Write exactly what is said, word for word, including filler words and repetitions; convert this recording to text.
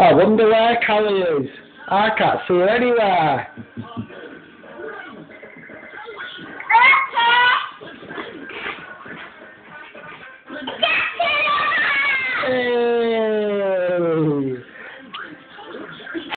I wonder where Callie is. I can't see her anywhere.